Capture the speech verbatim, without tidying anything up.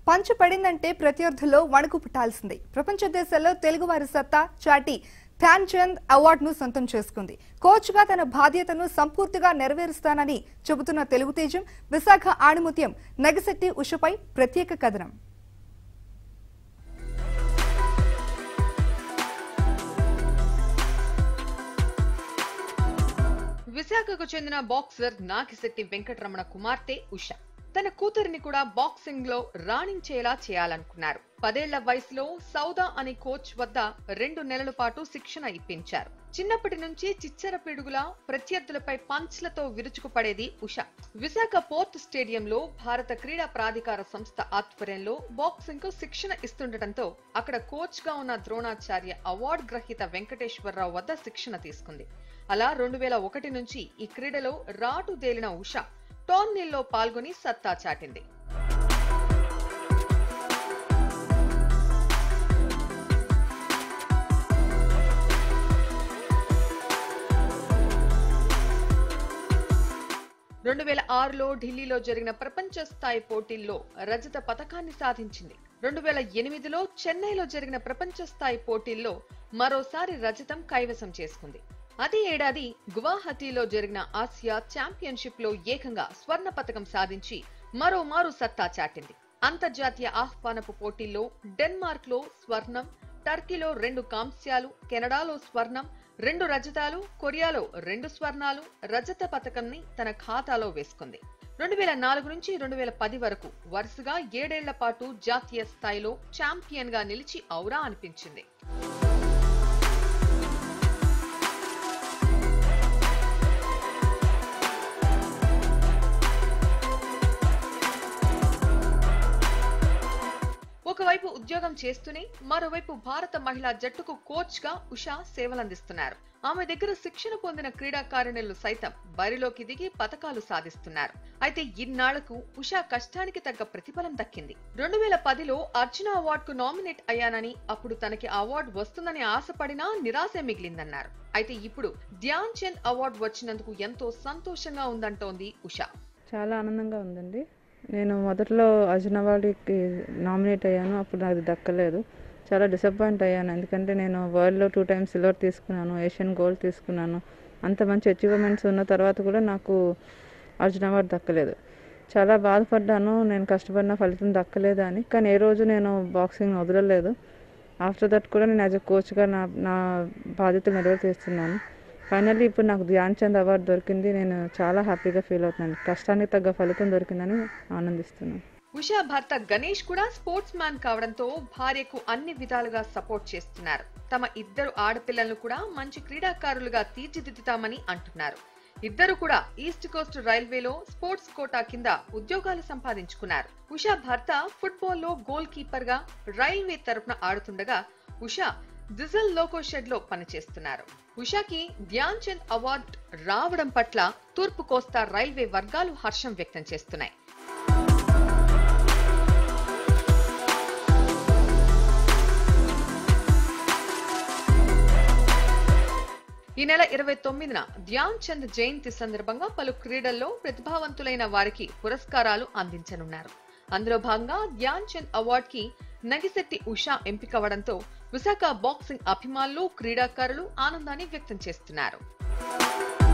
పంచు పడిందంటే ప్రత్యర్థుల్లో వణుకు పుట్టాల్సిందే. ప్రపంచ దేశాల్లో తెలుగువారి సత్తా చాటి ధ్యాన్ చంద్ అవార్డును సొంతం చేసుకుంది. కోచ్ గా తన బాధ్యతను సంపూర్తిగా నెరవేరుస్తానని చెబుతున్న తెలుగు తేజం విశాఖ ఆణిముత్యం నగిశెట్టి ఉషపై ప్రత్యేక కథనం. విశాఖకు చెందిన బాక్సర్ నాగిశెట్టి వెంకటరమణ కుమార్తె ఉష తన కూతురిని కూడా బాక్సింగ్ లో రాణించేలా చేయాలనుకున్నారు. పదేళ్ల వయసులో సౌదా అనే కోచ్ వద్ద రెండు నెలల పాటు శిక్షణ ఇప్పించారు. చిన్నప్పటి నుంచి చిచ్చర పిడుగులా ప్రత్యర్థులపై పంచ్లతో విరుచుకుపడేది ఉష. విశాఖ పోర్ట్ స్టేడియంలో భారత క్రీడా ప్రాధికార సంస్థ ఆధ్వర్యంలో బాక్సింగ్ కు శిక్షణ ఇస్తుండటంతో అక్కడ కోచ్ గా ఉన్న ద్రోణాచార్య అవార్డు గ్రహీత వెంకటేశ్వరరావు వద్ద శిక్షణ తీసుకుంది. అలా రెండు వేల ఒకటి నుంచి ఈ క్రీడలో రాటు దేలిన ఉష టోర్నీల్లో పాల్గొని సత్తా చాటింది. రెండు వేల ఆరులో ఢిల్లీలో జరిగిన ప్రపంచ స్థాయి పోటీల్లో రజత పతకాన్ని సాధించింది. రెండు వేల ఎనిమిదిలో చెన్నైలో జరిగిన ప్రపంచ స్థాయి పోటీల్లో మరోసారి రజతం కైవసం చేసుకుంది. అదే ఏడాది గువాహటీలో జరిగిన ఆసియా ఛాంపియన్షిప్ లో ఏకంగా స్వర్ణ పతకం సాధించి మరోమారు సత్తా చాటింది. అంతర్జాతీయ ఆహ్వానపు పోటీల్లో డెన్మార్క్ లో స్వర్ణం, టర్కీలో రెండు కాంస్యాలు, కెనడాలో స్వర్ణం, రెండు రజతాలు, కొరియాలో రెండు స్వర్ణాలు, రజత పతకంని తన ఖాతాలో వేసుకుంది. రెండు వేల నాలుగు నుంచి రెండు వేల పది వరకు వరుసగా ఏడేళ్ల పాటు జాతీయ స్థాయిలో ఛాంపియన్ గా నిలిచి ఔరా అనిపించింది. ఒకవైపు ఉద్యోగం చేస్తూనే మరోవైపు భారత మహిళా జట్టుకు కోచ్ గా ఉష సేవలందిస్తున్నారు. ఆమె దగ్గర శిక్షణ పొందిన క్రీడాకారిణులు సైతం బరిలోకి దిగి పతకాలు సాధిస్తున్నారు. అయితే ఇన్నాళ్లకు ఉష కష్టానికి తగ్గ ప్రతిఫలం దక్కింది. రెండు వేల పదిలో అర్జున అవార్డు కు నామినేట్ అయ్యానని, అప్పుడు తనకి అవార్డు వస్తుందని ఆశపడినా నిరాశ మిగిలిందన్నారు. అయితే ఇప్పుడు ధ్యాన్ చంద్ అవార్డు వచ్చినందుకు ఎంతో సంతోషంగా ఉందంటోంది ఉష. చాలా ఆనందంగా ఉందండి. నేను మొదట్లో అర్జున అవార్డుకి నామినేట్ అయ్యాను, అప్పుడు అది దక్కలేదు. చాలా డిసప్పాయింట్ అయ్యాను. ఎందుకంటే నేను వరల్డ్లో టూ టైమ్స్ సిల్వర్ తీసుకున్నాను, ఏషియన్ గోల్డ్ తీసుకున్నాను. అంత మంచి అచీవ్మెంట్స్ ఉన్న తర్వాత కూడా నాకు అర్జున అవార్డు దక్కలేదు. చాలా బాధపడ్డాను, నేను కష్టపడిన ఫలితం దక్కలేదు అని. కానీ ఏ రోజు నేను బాక్సింగ్ వదలలేదు. ఆఫ్టర్ దట్ కూడా నేను యాజ్ ఎ కోచ్గా నా నా బాధ్యతలు నెరవేర్చేస్తున్నాను. ఫైనల్లీ ఇప్పుడు నాకు ధ్యాన్ చంద్ అవార్డు దొరికింది. నేను చాలా హ్యాపీగా ఫీల్ అవుతున్నాను. కష్టానికి తగ్గ ఫలితం దొరికిందని ఆనందిస్తున్నాను. ఉషా భర్త గణేష్ కూడా స్పోర్ట్స్ మ్యాన్ కావడంతో భార్యకు అన్ని విధాలుగా సపోర్ట్ చేస్తున్నారు. తమ ఇద్దరు ఆడపిల్లలను కూడా మంచి క్రీడాకారులుగా తీర్చిదిద్దుతామని అంటున్నారు. ఇద్దరు కూడా ఈస్ట్ కోస్ట్ రైల్వేలో స్పోర్ట్స్ కోటా కింద ఉద్యోగాలు సంపాదించుకున్నారు. ఉషా భర్త ఫుట్బాల్ లో గోల్ కీపర్ గా రైల్వే తరపున ఆడుతుండగా ఉషా డిజల్ లోకో షెడ్ లో పనిచేస్తున్నారు. ఉషాకి ధ్యాన్ చంద్ అవార్డు రావడం పట్ల తూర్పు కోస్తా రైల్వే వర్గాలు హర్షం వ్యక్తం చేస్తున్నాయి. ఈ నెల ఇరవై తొమ్మిదిన ధ్యాన్ చంద్ జయంతి సందర్భంగా పలు క్రీడల్లో ప్రతిభావంతులైన వారికి పురస్కారాలు అందించనున్నారు. అందులో భాగంగా ధ్యాన్ చంద్ అవార్డు కి నగిశెట్టి ఉష ఎంపికవడంతో విశాఖ బాక్సింగ్ అభిమానులు, క్రీడాకారులు ఆనందాన్ని వ్యక్తం చేస్తున్నారు.